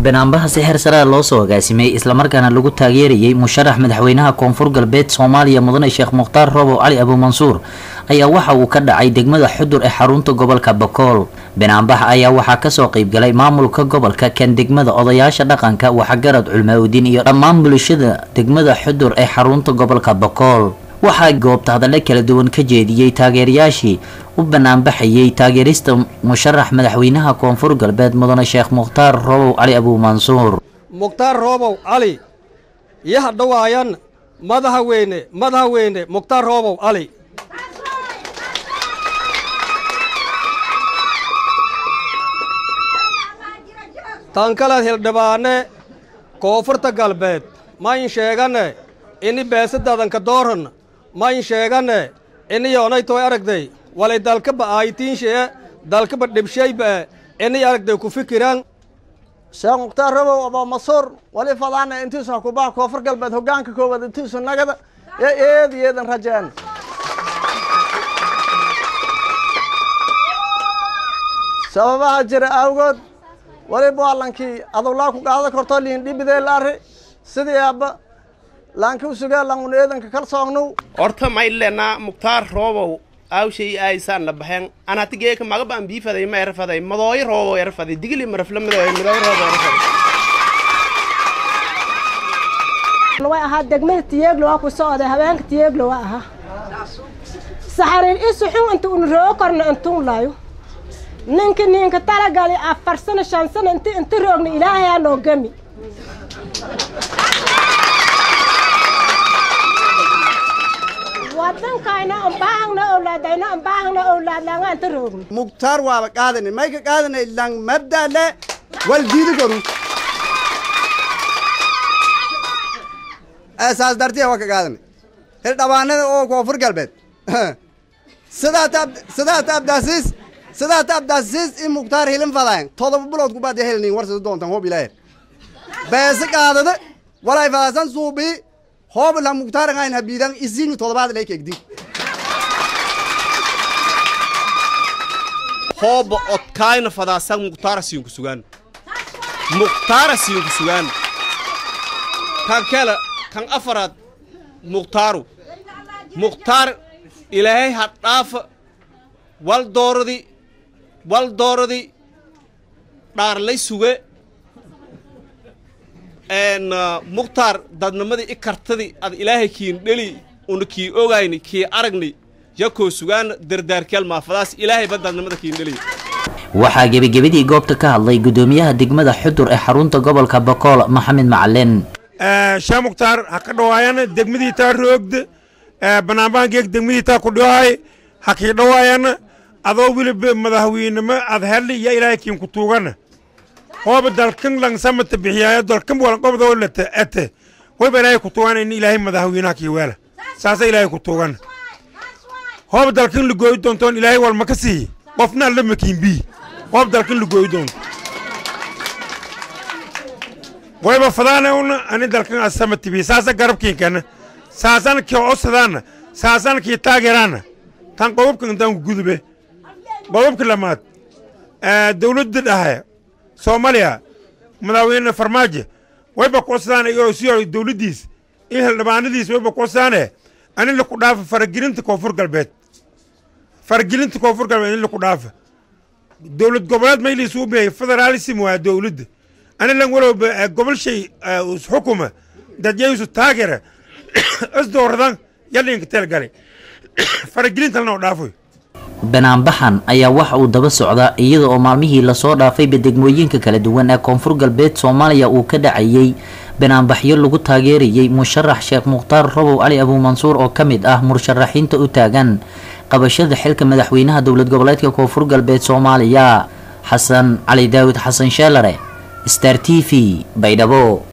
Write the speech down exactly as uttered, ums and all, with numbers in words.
banaanbaha si heer sare loo soo agaasimay isla markaana lagu taageerayay musharax madaxweynaha koonfur galbeed Soomaaliya mudane Sheekh Mukhtaar Roobow Cali Abu Mansuur ayaa waxa uu ka dhacay degmada Xudur ee xarunta gobolka Bakool. banaanbaha ayaa waxa ka soo qayb galay maamulka gobolka kan degmada odayaasha dhaqanka waxa garad culmaadin iyo dhammaan bulshada degmada Xudur ee xarunta gobolka Bakool. waxa goobta hadallo kala duwan ka jeediyay taageerayaashii u banaanbaxayay taageerista musharax madaxweynaha koonfur galbeed mudane Sheekh Mukhtaar Roobow Cali Abu Mansuur. Mukhtaar Roobow Cali yaha dhawaayan madaxweyne madaxweyne Mukhtaar Roobow Cali tankala hildhibaane koonfurta galbeed ma in sheegane ini beesadadan ka dooran ma in sheegane ini yoonay tooy aragday walay dalka ba aytiin shee dalka ba dhibshay ba ini aragday ku fikiraan Sheekh Mukhtaar Roobow Abu Mansuur wali fadana intii soo ku baa koonfur galbeed hogaanka koobad intii soo nagada ee eed yeedan rajaan sababaha jira awgood wali baalanki adawlaa ku qaada korto liin dhibidee laare sidii aba laanka u sugaa lan eedanka kala soogno horta ma ilena Mukhtaar Roobow awshay aysan la baxeen ana tigee ka maga baan biifaday ma yarfaday madooy Roobow yarfaday digli marfla madooy madooy Roobow yarfaday way aha degmada tiyeeglo waa ku socday habeenka tiyeeglo waa aha saxarin isu xun inta uu roo korna intuu laayo ninka ninka tala gali afar sano shan sano inta inta roogna ilaahay aan oo gami wadan kaina aan baahna awlaadayna aan baahna awlaad laga inta roogna Mukhtaar waa qaadanay may ka qaadanay lang mabda le wal diidi garu asaas dartiya waa ka qaadanay hel dhawaanada oo koonfur galbeed sidaa tab sidaa tab dasis sidaa tab dasis in Mukhtaar hilin fadaan todoba bilood ku baad helnin war sida doontan hoob ilaahay bees qaadada walay faasan suubi hoob la Mukhtaar ngayn habiidan isinu todobaad leey keegdi hoob odkayna fadaasan Mukhtaar siin ku sugan Mukhtaar siin ku sugan kan kala kan afraad Mukhtaar Mukhtaar ilaahay hadhaaf wal dooradi wal dooradi dhaar lay suge en Mukhtaar dadnimadii i kartadi ad ilaahay kiin dhali una kii ogayni kii aragni yakoo sugaan dardaarkeel maafadaas ilaahay badadnimada kiin dhali waxaa gebagabadii goobta ka hadlay gudoomiyaha degmada Xudur ee xarunta gobolka Bakool Maxamed Macalin. Sheekh Mukhtaar haka dhawaayana degmadii taa roogda banaanbaan geeg degmadii taa ku dhawaay haki dhawaayana adoo wiliba madaxweynimo ad heli ya ilaahay kiin ku tuugana hooba dalkan lang samata bixiyaa dalkan wala qobdo wala ate way ilaahay ku tuugana in ilaahay madaxweynaha kii wala saasa ilaahay ku tuugana hooba dalkan lu gooy doontoon ilaahay wal ma ka sii qofna la makiin bi hooba dalkan lu gooy doon wayba fadana una ani dalkan asamati bi saasa garabkiin kana saasan ki osadana saasan ki taageerana tan qobkan tan gudube qobka lamaad ee dawladda dhahay Soomaaliya madaxweyne farmaajo wayba ku osadana iyo siyo dawladdiis in haldhibaanadiis wayba ku osadana ani la ku dhaaf faragelinta koonfur galbeed faragelinta koonfur galbeed in la ku dhaaf dawlad goboleed ma ili soo bixi federalism waa dawladda ani lan walo gobol shay xukuma dadaysu taageera asdooradan yalinka talgalay faragelinta la dhaafay. banaanbaxan ayaa waxa uu daba socda iyada oo maalmihii la soo dhaafay degmooyinka kala duwan ee koonfur galbeed Soomaaliya uu ka dhacayay banaanbaxyo lagu taageerayay musharax Sheekh Mukhtaar Roobow Cali Abu Mansuur oo kamid ah musharaxiinta u taagan qabashada xilka madaxweynaha dowlad goboleedka koonfur galbeed Soomaaliya. Xasan Cali Daawud Xasan Sheelare Star T V Baydhabo.